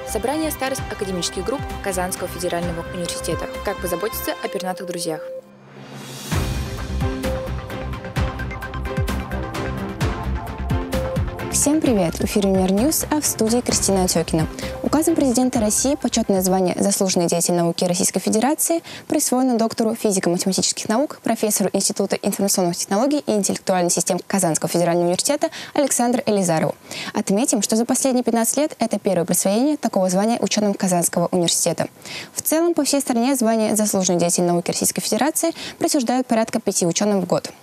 Собрание старост академических групп Казанского федерального университета. Как позаботиться о пернатых друзьях. Всем привет! В эфире Универньюз, а в студии Кристина Отекина. Указом президента России почетное звание «Заслуженный деятель науки Российской Федерации» присвоено доктору физико-математических наук, профессору Института информационных технологий и интеллектуальных систем Казанского федерального университета Александру Элизарову. Отметим, что за последние 15 лет это первое присвоение такого звания ученым Казанского университета. В целом, по всей стране звание «Заслуженный деятель науки Российской Федерации» присуждают порядка 5 ученым в год.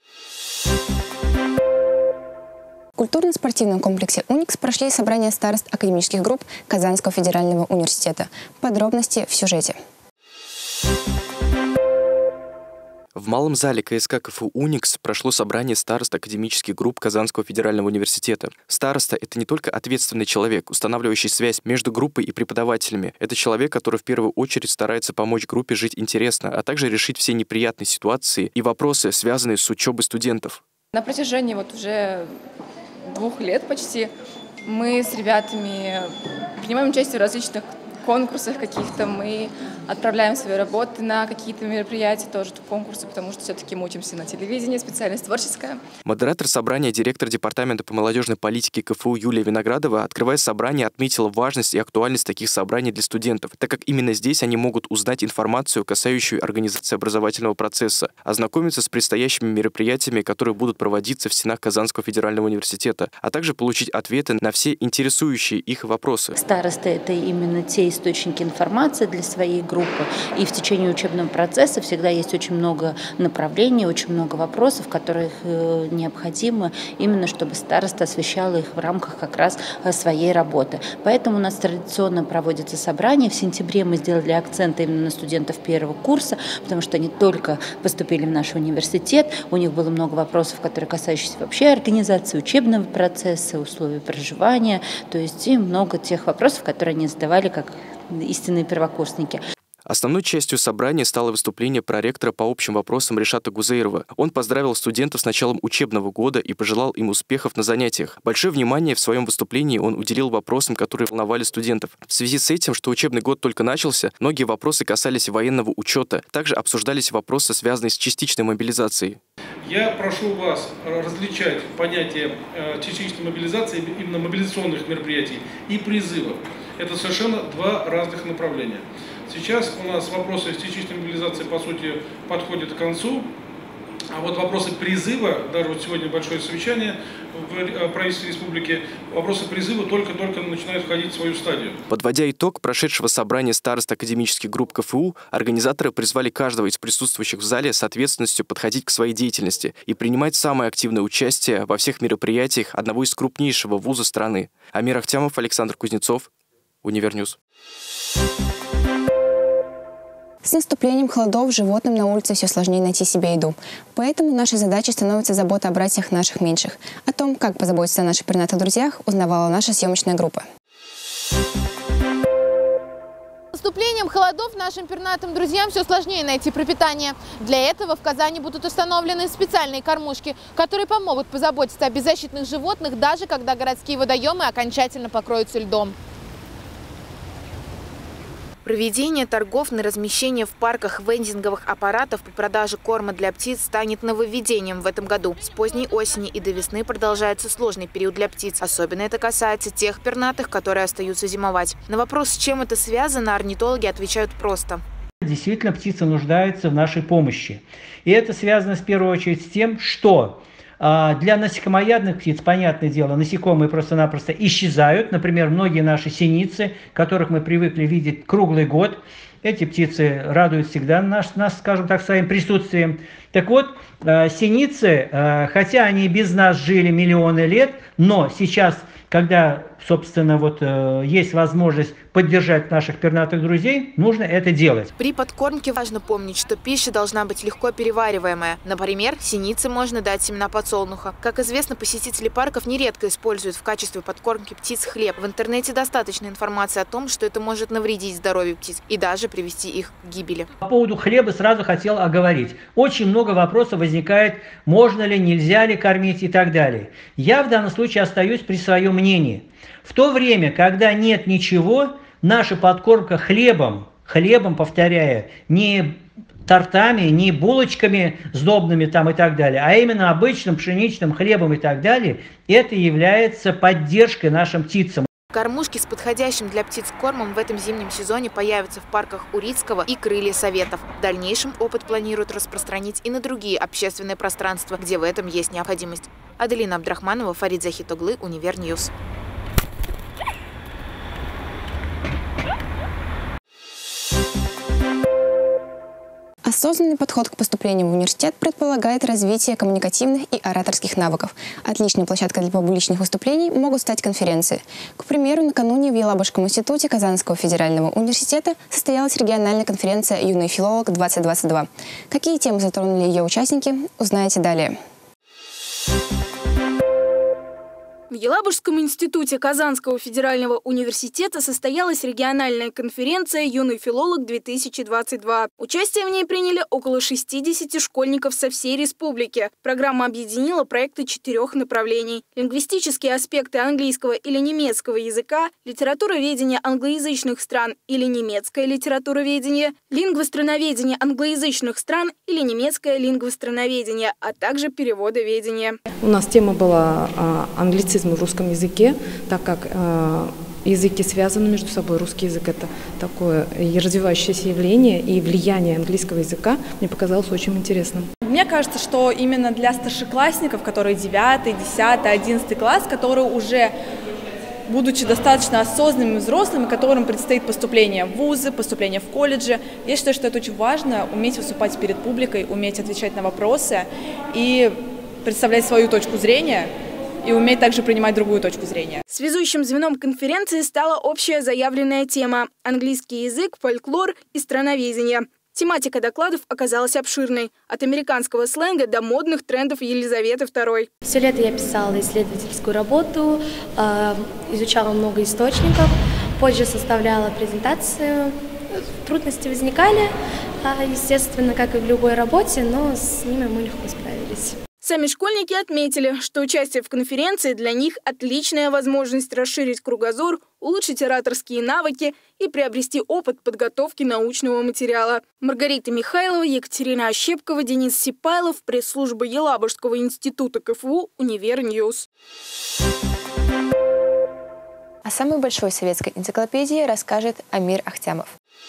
В культурно-спортивном комплексе «Уникс» прошли собрания старост академических групп Казанского федерального университета. Подробности в сюжете. В малом зале КСК КФУ «Уникс» прошло собрание старост академических групп Казанского федерального университета. Староста – это не только ответственный человек, устанавливающий связь между группой и преподавателями. Это человек, который в первую очередь старается помочь группе жить интересно, а также решить все неприятные ситуации и вопросы, связанные с учебой студентов. На протяжении уже 2 лет почти мы с ребятами принимаем участие в различных конкурсах каких-то, мы отправляем свои работы на какие-то мероприятия, тоже конкурсы, потому что все-таки мы учимся на телевидении, специальность творческая. Модератор собрания, директор департамента по молодежной политике КФУ Юлия Виноградова, открывая собрание, отметила важность и актуальность таких собраний для студентов, так как именно здесь они могут узнать информацию, касающую организации образовательного процесса, ознакомиться с предстоящими мероприятиями, которые будут проводиться в стенах Казанского федерального университета, а также получить ответы на все интересующие их вопросы. Старосты – это именно те источники информации для своей группы. И в течение учебного процесса всегда есть очень много направлений, очень много вопросов, которых необходимо именно, чтобы староста освещала их в рамках как раз своей работы. Поэтому у нас традиционно проводятся собрания. В сентябре мы сделали акцент именно на студентов первого курса, потому что они только поступили в наш университет. У них было много вопросов, которые касающиеся вообще организации учебного процесса, условий проживания. То есть и много тех вопросов, которые они задавали как истинные первокурсники. Основной частью собрания стало выступление проректора по общим вопросам Ришата Гузейрова. Он поздравил студентов с началом учебного года и пожелал им успехов на занятиях. Большое внимание в своем выступлении он уделил вопросам, которые волновали студентов. В связи с этим, что учебный год только начался, многие вопросы касались военного учета. Также обсуждались вопросы, связанные с частичной мобилизацией. Я прошу вас различать понятие частичной мобилизации, именно мобилизационных мероприятий, и призывов. Это совершенно 2 разных направления. Сейчас у нас вопросы частичной мобилизации, по сути, подходят к концу, а вот вопросы призыва, даже вот сегодня большое совещание в правительстве республики, вопросы призыва только-только начинают входить в свою стадию. Подводя итог прошедшего собрания старост академических групп КФУ, организаторы призвали каждого из присутствующих в зале с ответственностью подходить к своей деятельности и принимать самое активное участие во всех мероприятиях одного из крупнейшего вуза страны. Амир Ахтямов, Александр Кузнецов, Универньюз. С наступлением холодов животным на улице все сложнее найти себе еду. Поэтому нашей задачей становится забота о братьях наших меньших. О том, как позаботиться о наших пернатых друзьях, узнавала наша съемочная группа. С наступлением холодов нашим пернатым друзьям все сложнее найти пропитание. Для этого в Казани будут установлены специальные кормушки, которые помогут позаботиться о беззащитных животных, даже когда городские водоемы окончательно покроются льдом. Проведение торгов на размещение в парках вендинговых аппаратов по продаже корма для птиц станет нововведением в этом году. С поздней осени и до весны продолжается сложный период для птиц. Особенно это касается тех пернатых, которые остаются зимовать. На вопрос, с чем это связано, орнитологи отвечают просто. Действительно, птицы нуждаются в нашей помощи. И это связано в первую очередь с тем, что для насекомоядных птиц, понятное дело, насекомые просто-напросто исчезают. Например, многие наши синицы, которых мы привыкли видеть круглый год, эти птицы радуют всегда нас, скажем так, своим присутствием. Так вот, синицы, хотя они без нас жили миллионы лет, но сейчас, когда, собственно, есть возможность поддержать наших пернатых друзей, нужно это делать. При подкормке важно помнить, что пища должна быть легко перевариваемая. Например, синице можно дать семена подсолнуха. Как известно, посетители парков нередко используют в качестве подкормки птиц хлеб. В интернете достаточно информации о том, что это может навредить здоровью птиц и даже привести их к гибели. По поводу хлеба сразу хотел оговорить. Очень много вопросов возникает, можно ли, нельзя ли кормить и так далее. Я в данном случае остаюсь при своем мнении. В то время, когда нет ничего, наша подкормка хлебом, повторяю, не тортами, не булочками сдобными там и так далее, а именно обычным пшеничным хлебом и так далее, это является поддержкой нашим птицам. Кормушки с подходящим для птиц кормом в этом зимнем сезоне появятся в парках Урицкого и Крылья Советов. В дальнейшем опыт планируют распространить и на другие общественные пространства, где в этом есть необходимость. Аделина Абдрахманова, Фарид Захитоглы, Универньюз. Осознанный подход к поступлению в университет предполагает развитие коммуникативных и ораторских навыков. Отличной площадкой для публичных выступлений могут стать конференции. К примеру, накануне в Елабужском институте Казанского федерального университета состоялась региональная конференция «Юный филолог-2022». Какие темы затронули ее участники, узнаете далее. В Елабужском институте Казанского федерального университета состоялась региональная конференция «Юный филолог-2022». Участие в ней приняли около 60 школьников со всей республики. Программа объединила проекты 4 направлений: лингвистические аспекты английского или немецкого языка, литературоведение англоязычных стран или немецкое литературоведение, лингвостроноведение англоязычных стран или немецкое лингвостроноведение, а также переводоведение. У нас тема была англицизм в русском языке, так как языки связаны между собой. Русский язык – это такое развивающееся явление, и влияние английского языка мне показалось очень интересным. Мне кажется, что именно для старшеклассников, которые 9, 10, 11 класс, которые уже, будучи достаточно осознанными взрослыми, которым предстоит поступление в вузы, поступление в колледжи, я считаю, что это очень важно – уметь выступать перед публикой, уметь отвечать на вопросы и представлять свою точку зрения, и уметь также принимать другую точку зрения. Связующим звеном конференции стала общая заявленная тема – английский язык, фольклор и страноведение. Тематика докладов оказалась обширной – от американского сленга до модных трендов Елизаветы II. Все лето я писала исследовательскую работу, изучала много источников, позже составляла презентацию. Трудности возникали, естественно, как и в любой работе, но с ними мы легко справились. Сами школьники отметили, что участие в конференции для них отличная возможность расширить кругозор, улучшить ораторские навыки и приобрести опыт подготовки научного материала. Маргарита Михайлова, Екатерина Ощепкова, Денис Сипайлов, пресс-служба Елабужского института КФУ, Универньюз. О самой большой советской энциклопедии расскажет Амир Ахтямов.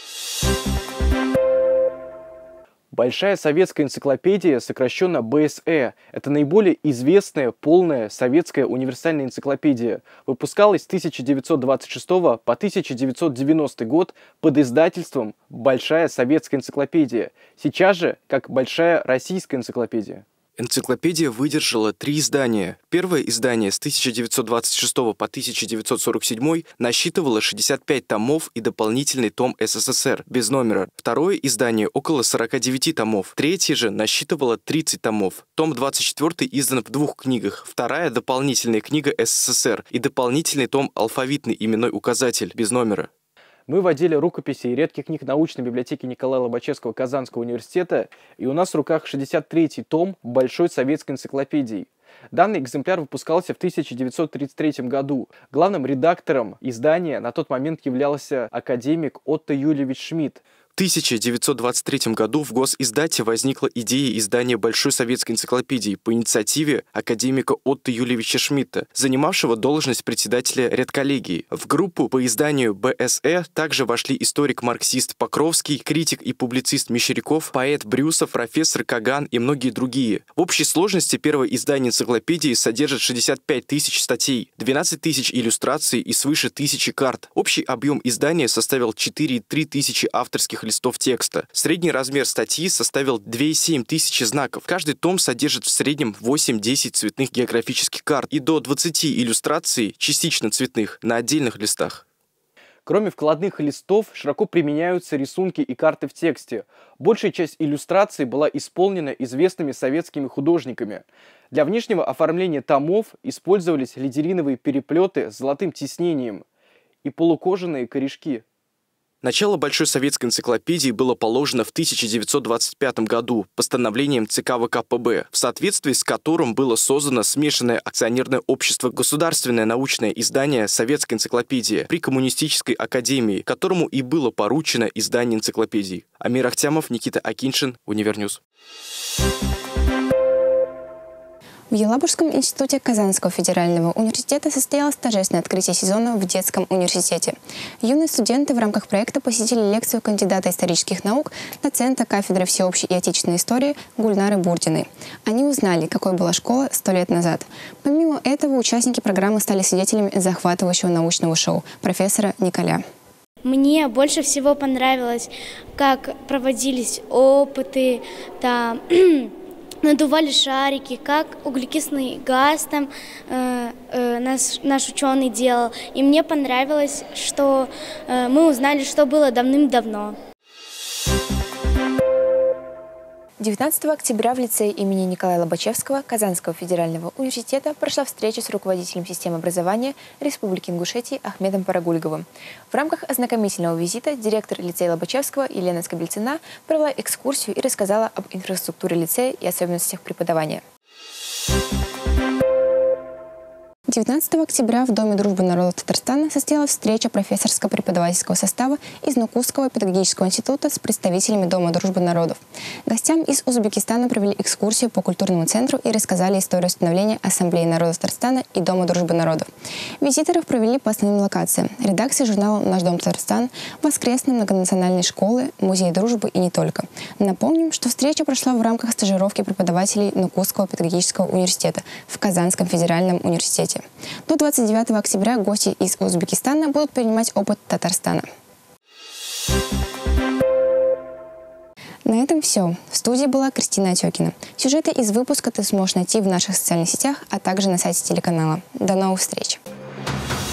Большая советская энциклопедия, сокращенно БСЭ, это наиболее известная полная советская универсальная энциклопедия. Выпускалась с 1926 по 1990 год под издательством «Большая советская энциклопедия», сейчас же как «Большая российская энциклопедия». Энциклопедия выдержала 3 издания. Первое издание с 1926 по 1947 насчитывало 65 томов и дополнительный том СССР без номера. Второе издание около 49 томов. Третье же насчитывало 30 томов. Том 24 издан в 2 книгах. Вторая дополнительная книга СССР и дополнительный том «Алфавитный именной указатель» без номера. Мы в отделе рукописей и редких книг научной библиотеки Николая Лобачевского Казанского университета, и у нас в руках 63-й том Большой советской энциклопедии. Данный экземпляр выпускался в 1933 году. Главным редактором издания на тот момент являлся академик Отто Юльевич Шмидт. В 1923 году в госиздате возникла идея издания Большой советской энциклопедии по инициативе академика Отто Юльевича Шмидта, занимавшего должность председателя редколлегии. В группу по изданию БСЭ также вошли историк-марксист Покровский, критик и публицист Мещеряков, поэт Брюсов, профессор Каган и многие другие. В общей сложности первое издание энциклопедии содержит 65 тысяч статей, 12 тысяч иллюстраций и свыше 1000 карт. Общий объем издания составил 4,3 тысячи авторских листов текста. Средний размер статьи составил 2,7 тысячи знаков. Каждый том содержит в среднем 8-10 цветных географических карт и до 20 иллюстраций, частично цветных, на отдельных листах. Кроме вкладных листов, широко применяются рисунки и карты в тексте. Большая часть иллюстраций была исполнена известными советскими художниками. Для внешнего оформления томов использовались лидериновые переплеты с золотым тиснением и полукожаные корешки. Начало Большой советской энциклопедии было положено в 1925 году постановлением ЦК ВКПБ, в соответствии с которым было создано смешанное акционерное общество «Государственное научное издание Советской энциклопедии» при Коммунистической академии, которому и было поручено издание энциклопедии. Амир Ахтямов, Никита Акиншин, Универньюз. В Елабужском институте Казанского федерального университета состоялось торжественное открытие сезона в детском университете. Юные студенты в рамках проекта посетили лекцию кандидата исторических наук, доцента кафедры всеобщей и отечественной истории Гульнары Бурдиной. Они узнали, какой была школа 100 лет назад. Помимо этого, участники программы стали свидетелями захватывающего научного шоу профессора Николя. Мне больше всего понравилось, как проводились опыты, там надували шарики, как углекислый газ там наш ученый делал. И мне понравилось, что мы узнали, что было давным-давно. 19 октября в лицее имени Николая Лобачевского Казанского федерального университета прошла встреча с руководителем системы образования Республики Ингушетия Ахмедом Парагульговым. В рамках ознакомительного визита директор лицея Лобачевского Елена Скобельцина провела экскурсию и рассказала об инфраструктуре лицея и особенностях преподавания. 19 октября в Доме дружбы народов Татарстана состоялась встреча профессорско-преподавательского состава из Нукусского педагогического института с представителями Дома дружбы народов. Гостям из Узбекистана провели экскурсию по культурному центру и рассказали историю становления Ассамблеи народов Татарстана и Дома дружбы народов. Визиторов провели по основным локациям: редакции журнала «Наш дом Татарстан», воскресной многонациональной школы, музей дружбы и не только. Напомним, что встреча прошла в рамках стажировки преподавателей Нукусского педагогического университета в Казанском федеральном университете. До 29 октября гости из Узбекистана будут перенимать опыт Татарстана. На этом все. В студии была Кристина Отекина. Сюжеты из выпуска ты сможешь найти в наших социальных сетях, а также на сайте телеканала. До новых встреч!